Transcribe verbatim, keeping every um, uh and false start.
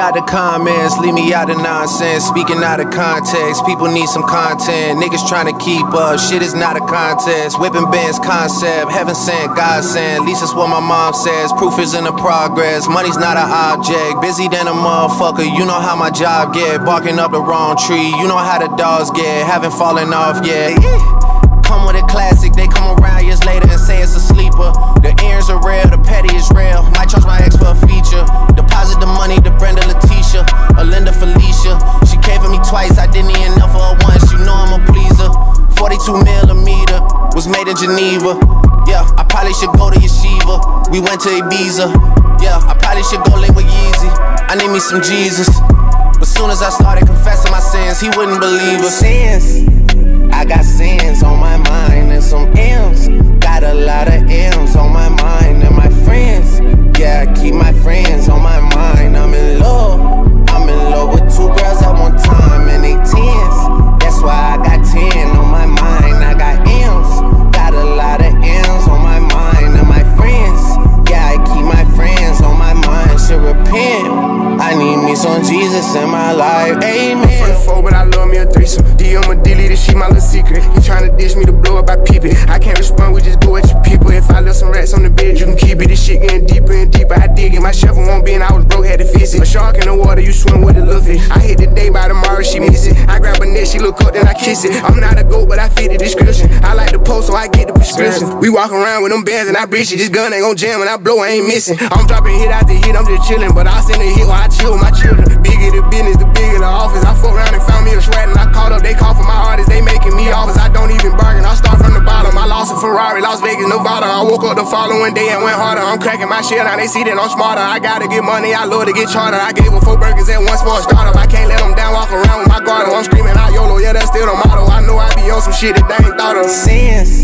out the comments, leave me out of nonsense. Speaking out of context, people need some content. Niggas trying to keep up, shit is not a contest. Whipping bands concept, heaven sent, God sent. At least that's what my mom says, proof is in the progress. Money's not an object, busy than a motherfucker. You know how my job get, barking up the wrong tree. You know how the dogs get, haven't fallen off yet. Come with a classic, they come around years later and say it's a sleeper. The earrings are real, the petty is real. Might charge my ex for a feature. Deposit the money to Brenda Leticia, or Linda Felicia. She came for me twice, I didn't even know for her once. You know I'm a pleaser. forty-two millimeter, was made in Geneva. Yeah, I probably should go to Yeshiva. We went to Ibiza. Yeah, I probably should go link with Yeezy. I need me some Jesus. But soon as I started confessing my sins, he wouldn't believe us. Sins, I got sins on my mind and some M's. Got a lot of M's on my mind and my friends. Yeah, I keep my friends on my mind. I'm in love. I'm in love with two girls at one time and they tens. That's why I got ten on my mind. I got M's. Got a lot of M's on my mind and my friends. Yeah, I keep my friends on my mind. Should repent. I need me some Jesus in my life. Amen. I'm from the four, but I love me a threesome. D M a dilly, this shit my little secret. You tryna dish me to blow up, I peep it. I can't respond, we just go at your people. If I left some rats on the bed, you can keep it. This shit getting deeper and deeper. I dig it. My shovel won't be, and I was broke, had to fix it. A shark in the water, you swim with a little fish. I hit the day, by tomorrow she miss it. I grab her neck, she look up, then I kiss it. I'm not a goat, but I fit the description. I like the post, so I get the prescription. We walk around with them bands and I breach it. This gun ain't gon' jam and I blow, I ain't missing. I'm dropping hit after hit, I'm just chillin', but I send a hit while I chill with my children. Bigger the business, the bigger the office. I fuck around and found me a shred and I caught up. They call for my artists, they making me offers. I don't even bargain, I start from the bottom. I lost a Ferrari, Las Vegas, Nevada. I woke up the following day and went harder. I'm cracking my shit, now they see that I'm smarter. I gotta get money, I love to get charter. I gave her four burgers at once for a startup. I can't let them down, walk around with my guard. I'm screaming out YOLO, yeah, that's still the motto. I know I be on some shit that they ain't thought of. Sins,